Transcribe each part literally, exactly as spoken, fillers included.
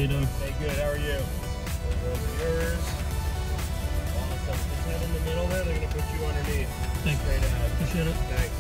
doing? Hey, good. How are you? Those are yours. Awesome. Just head in the middle there. They're going to put you underneath. Thanks. Straight ahead. Appreciate it. Thanks.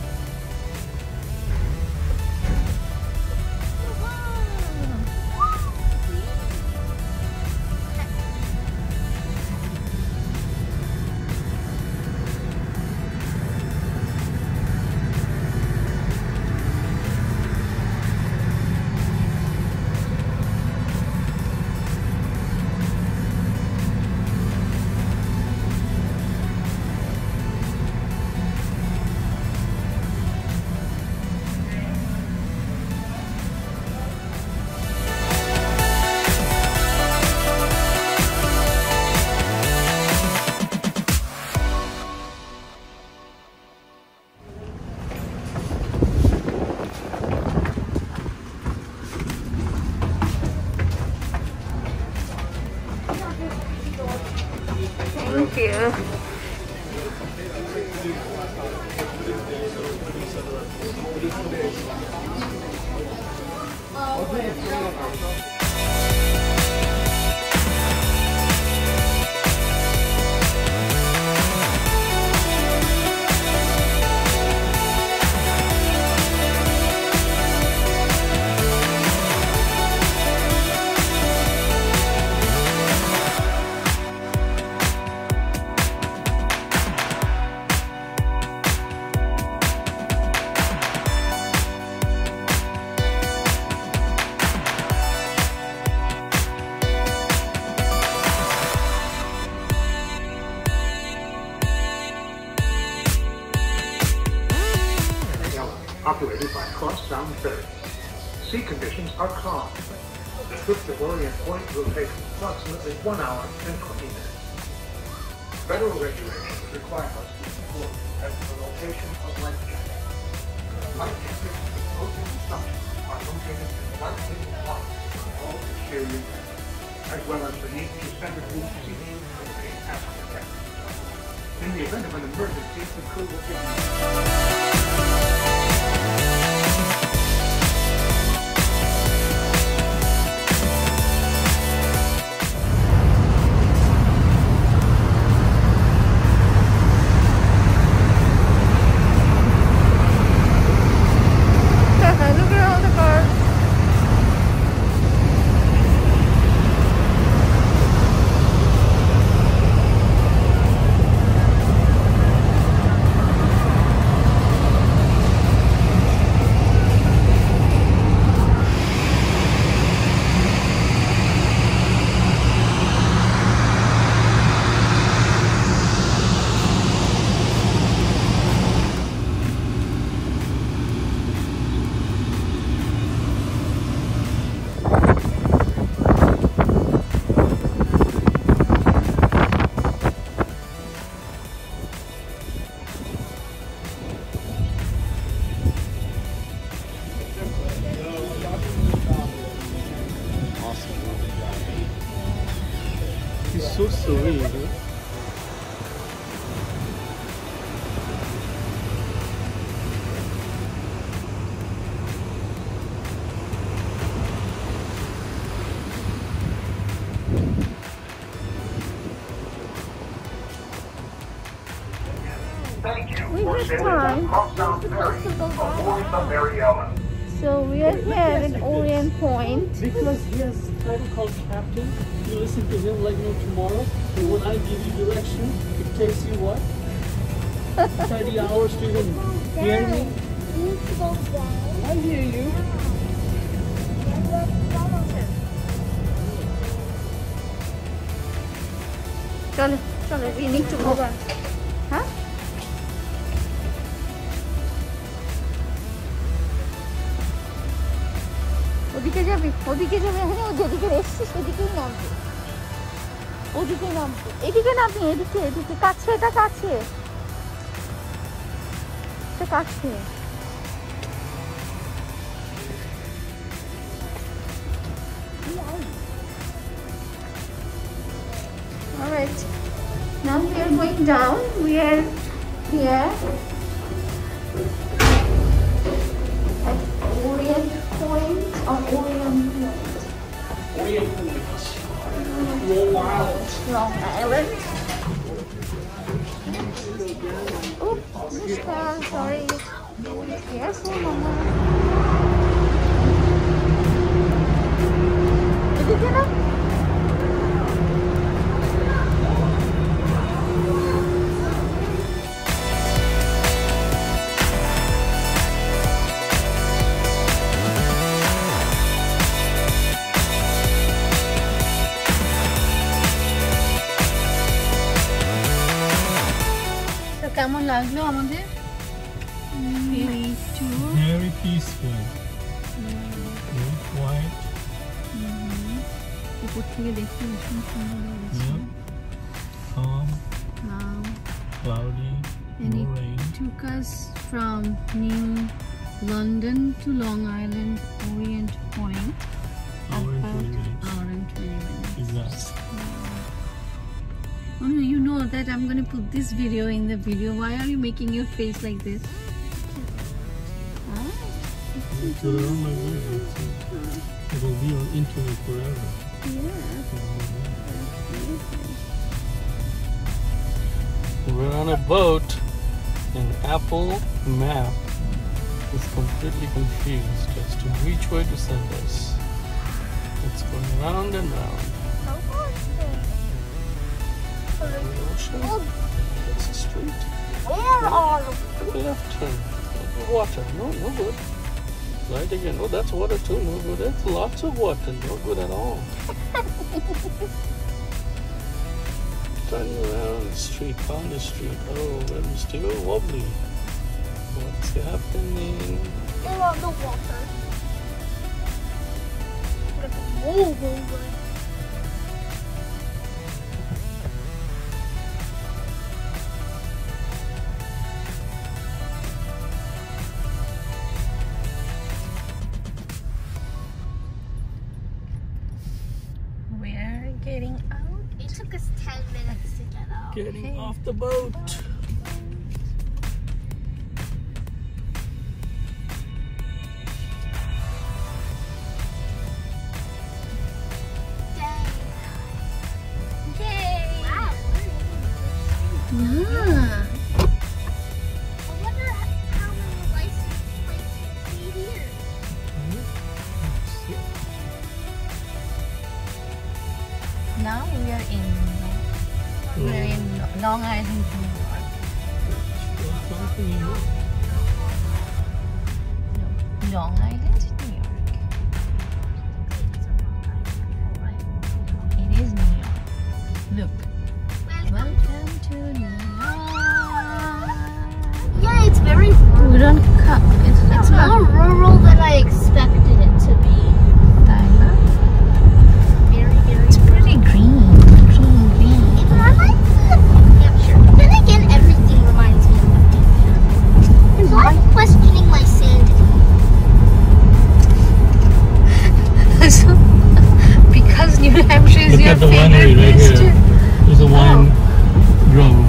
Thank you. Operated by cross-sound ferries. Sea conditions are calm. The trip to Orient Point will take approximately one hour and twenty minutes. Federal regulations require us to report at the location of life jackets. Life jackets with protein consumption are located in the right middle block on all exterior decks, as well as beneath the center group seating for the main passenger deck. In the event of an emergency, the crew will give He's so serene, huh? Thank you We for have sailing time. the cross-sound ferry aboard the Mary Ellen. So we are here in Orient Point. Because he has a title called Captain. You listen to him like no tomorrow. And when I give you direction, it takes you what? thirty hours to even hear me? I hear you. Chalo, chalo, we need to go back. Huh? ওদিকে যাবি ওদিকে যাবি হ্যাঁ যেদিকে এসছিস সেদিকেই নামবি ওদিকে নামবি এদিকে নামবি এদিকে এদিকে কাছে এটা কাছে এটা কাছে Alright, now we are going down. We are here at Orient Point or Orient Point. Orient Point, Long Island. Long Island. Oh, Mister, sorry. Careful, Mama. Did you get up? কেমন লাগলো আমাদের ferry tour? Very peaceful. Very quiet. উপর থেকে দেখতে ভীষণ সুন্দর লাগছে। Calm. Calm. Cloudy. And No it rain. took us from New London to Long Island Orient Point. Hour and About twenty minutes. hour and twenty minutes. Exactly. Oh no, you know that I'm going to put this video in the video. Why are you making your face like this? Ah, It's around my video. It will be on internet forever. yeah. We're on a boat and Apple Map is completely confused as to which way to send us. It's going round and round. The ocean. That's the street. Where are Take a left turn. Water. No, no good. Right again. Oh, that's water too. No good. That's lots of water. No good at all. Turning around the street, on the street. Oh, I'm still wobbly. What's happening? They're on the water. Move over. We're getting out. It took us ten minutes to get out. Getting Okay. off the boat. Dang. Yay! Wow. Yeah. I wonder how many license plates you see here. Now we are in we're in Long Island, New York. No, Long Island, New York. It is New York. Look. Welcome to New York. Yeah, it's very We don't cut. It's, it's it's not. more rural than I expected it to be. Very, very. It's pretty green. Green, green. It reminds me of New Hampshire. Then again, everything reminds me of New Hampshire. So I'm questioning my sanity. So, because New Hampshire is Look your at the favorite winery right place here. to. There's a wine grove.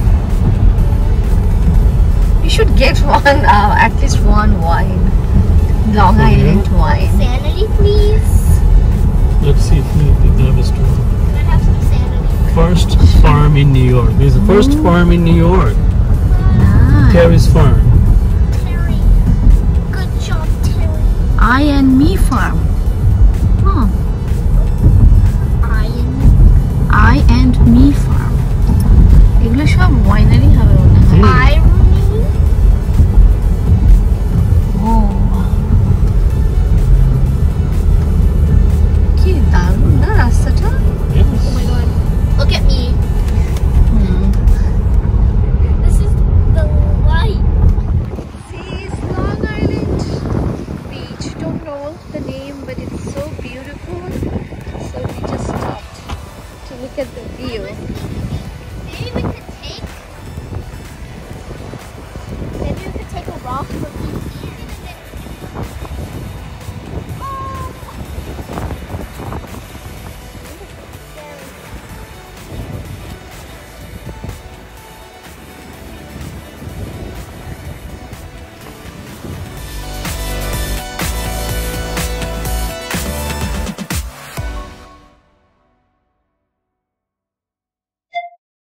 You should get one, uh, at least one wine. Long For you? Island wine. Sanity, please. Let's see if, we, if they have a store. Can I have some sanity? First farm in New York. This is the first farm in New York. Ah, Terry's Farm.